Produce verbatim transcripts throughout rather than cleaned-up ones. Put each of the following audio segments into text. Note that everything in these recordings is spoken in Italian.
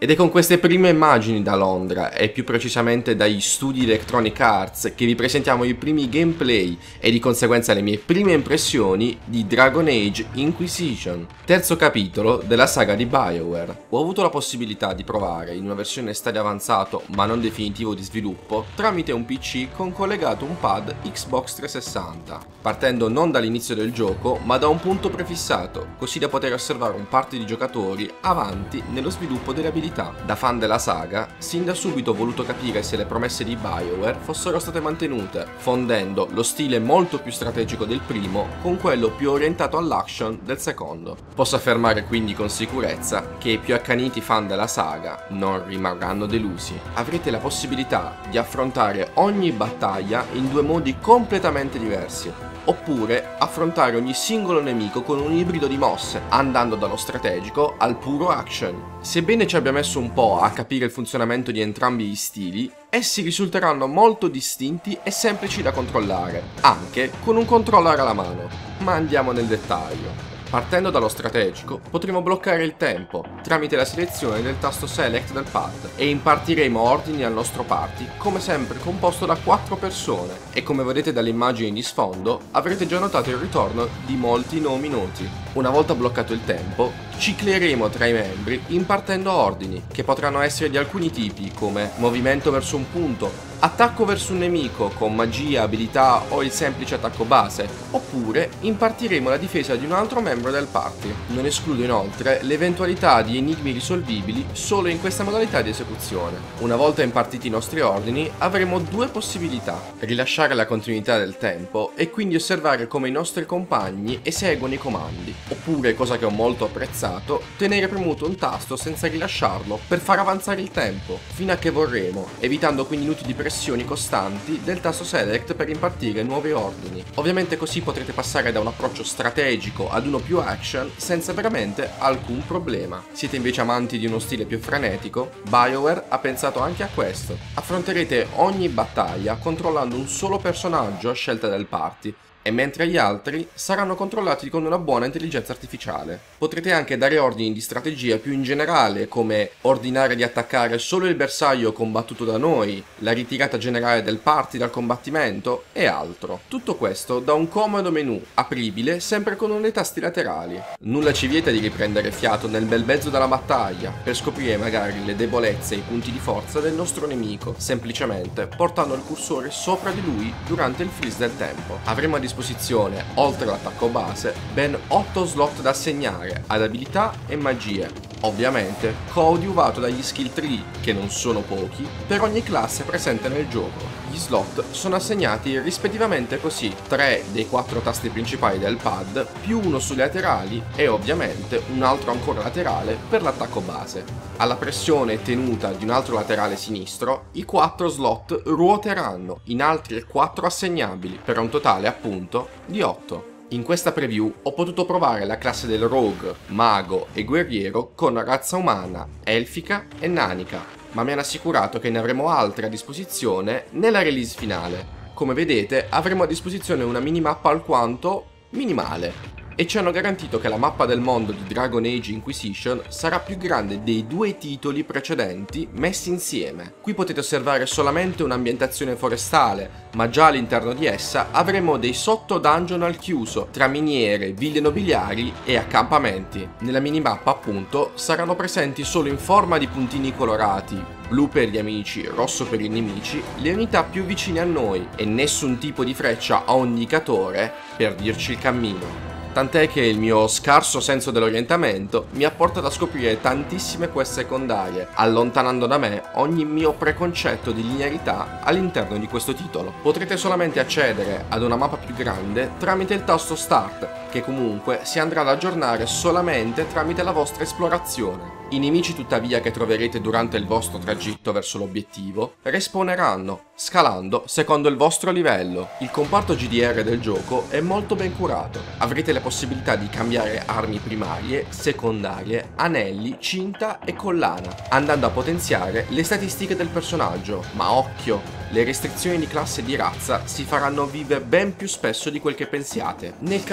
Ed è con queste prime immagini da Londra, e più precisamente dagli studi Electronic Arts, che vi presentiamo i primi gameplay e di conseguenza le mie prime impressioni di Dragon Age Inquisition, terzo capitolo della saga di BioWare. Ho avuto la possibilità di provare in una versione stadio avanzato ma non definitivo di sviluppo tramite un P C con collegato un pad Xbox trecentosessanta, partendo non dall'inizio del gioco ma da un punto prefissato, così da poter osservare un party di giocatori avanti nello sviluppo delle abilità. Da fan della saga, sin da subito ho voluto capire se le promesse di BioWare fossero state mantenute, fondendo lo stile molto più strategico del primo con quello più orientato all'action del secondo. Posso affermare quindi con sicurezza che i più accaniti fan della saga non rimarranno delusi. Avrete la possibilità di affrontare ogni battaglia in due modi completamente diversi, oppure affrontare ogni singolo nemico con un ibrido di mosse, andando dallo strategico al puro action. Sebbene ci abbia messo un po' a capire il funzionamento di entrambi gli stili, essi risulteranno molto distinti e semplici da controllare, anche con un controller alla mano. Ma andiamo nel dettaglio. Partendo dallo strategico, potremo bloccare il tempo tramite la selezione del tasto Select del pad e impartiremo ordini al nostro party, come sempre composto da quattro persone, e come vedete dalle immagini di sfondo avrete già notato il ritorno di molti nomi noti. Una volta bloccato il tempo, cicleremo tra i membri impartendo ordini, che potranno essere di alcuni tipi come movimento verso un punto, attacco verso un nemico con magia, abilità o il semplice attacco base, oppure impartiremo la difesa di un altro membro del party. Non escludo inoltre l'eventualità di enigmi risolvibili solo in questa modalità di esecuzione. Una volta impartiti i nostri ordini avremo due possibilità: rilasciare la continuità del tempo e quindi osservare come i nostri compagni eseguono i comandi, oppure, cosa che ho molto apprezzato, tenere premuto un tasto senza rilasciarlo per far avanzare il tempo, fino a che vorremo, evitando quindi inutili pressioni costanti del tasto Select per impartire nuovi ordini. Ovviamente così potrete passare da un approccio strategico ad uno più action senza veramente alcun problema. Siete invece amanti di uno stile più frenetico? BioWare ha pensato anche a questo. Affronterete ogni battaglia controllando un solo personaggio a scelta del party, e mentre gli altri saranno controllati con una buona intelligenza artificiale. Potrete anche dare ordini di strategia più in generale, come ordinare di attaccare solo il bersaglio combattuto da noi, la ritirata generale del party dal combattimento e altro. Tutto questo da un comodo menu, apribile sempre con le tasti laterali. Nulla ci vieta di riprendere fiato nel bel mezzo della battaglia, per scoprire magari le debolezze e i punti di forza del nostro nemico, semplicemente portando il cursore sopra di lui durante il freeze del tempo. Avremo a disposizione, oltre all'attacco base, ben otto slot da assegnare ad abilità e magie, ovviamente coadiuvato dagli skill tree, che non sono pochi, per ogni classe presente nel gioco. Gli slot sono assegnati rispettivamente così: tre dei quattro tasti principali del pad, più uno sui laterali e ovviamente un altro ancora laterale per l'attacco base. Alla pressione e tenuta di un altro laterale sinistro, i quattro slot ruoteranno in altri quattro assegnabili, per un totale appunto di otto. In questa preview ho potuto provare la classe del rogue, mago e guerriero con razza umana, elfica e nanica, ma mi hanno assicurato che ne avremo altre a disposizione nella release finale. Come vedete avremo a disposizione una minimappa alquanto minimale, e ci hanno garantito che la mappa del mondo di Dragon Age Inquisition sarà più grande dei due titoli precedenti messi insieme. Qui potete osservare solamente un'ambientazione forestale, ma già all'interno di essa avremo dei sotto dungeon al chiuso, tra miniere, ville nobiliari e accampamenti. Nella minimappa appunto saranno presenti solo in forma di puntini colorati, blu per gli amici, rosso per i nemici, le unità più vicine a noi, e nessun tipo di freccia o indicatore per dirci il cammino. Tant'è che il mio scarso senso dell'orientamento mi ha portato a scoprire tantissime quest secondarie, allontanando da me ogni mio preconcetto di linearità all'interno di questo titolo. Potrete solamente accedere ad una mappa più grande tramite il tasto Start, che comunque si andrà ad aggiornare solamente tramite la vostra esplorazione. I nemici tuttavia che troverete durante il vostro tragitto verso l'obiettivo respawneranno, scalando secondo il vostro livello. Il comparto G D R del gioco è molto ben curato. Avrete la possibilità di cambiare armi primarie, secondarie, anelli, cinta e collana, andando a potenziare le statistiche del personaggio. Ma occhio! Le restrizioni di classe e di razza si faranno vive ben più spesso di quel che pensiate. Nel caso dobbiate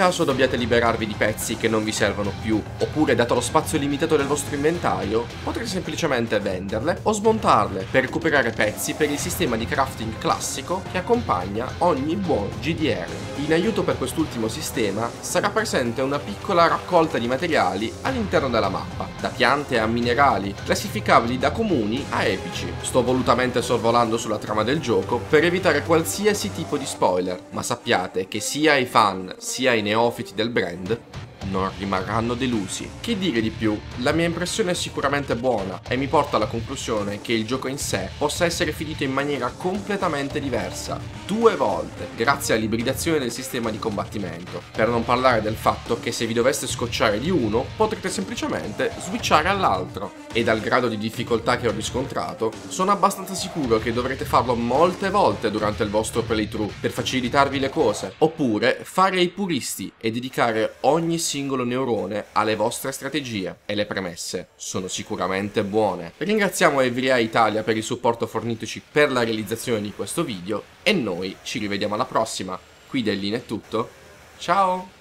volete liberarvi di pezzi che non vi servono più, oppure dato lo spazio limitato del vostro inventario, potrete semplicemente venderle o smontarle per recuperare pezzi per il sistema di crafting classico che accompagna ogni buon G D R. In aiuto per quest'ultimo sistema sarà presente una piccola raccolta di materiali all'interno della mappa, da piante a minerali, classificabili da comuni a epici. Sto volutamente sorvolando sulla trama del gioco per evitare qualsiasi tipo di spoiler, ma sappiate che sia i fan sia i neofiti del brand non rimarranno delusi. Che dire di più? La mia impressione è sicuramente buona e mi porta alla conclusione che il gioco in sé possa essere finito in maniera completamente diversa, due volte, grazie all'ibridazione del sistema di combattimento, per non parlare del fatto che se vi doveste scocciare di uno potrete semplicemente switchare all'altro, e dal grado di difficoltà che ho riscontrato sono abbastanza sicuro che dovrete farlo molte volte durante il vostro playthrough per facilitarvi le cose, oppure fare i puristi e dedicare ogni singolo neurone alle vostre strategie, e le premesse sono sicuramente buone. Ringraziamo Evria Italia per il supporto fornitoci per la realizzazione di questo video e noi ci rivediamo alla prossima. Qui da Elina è tutto, ciao!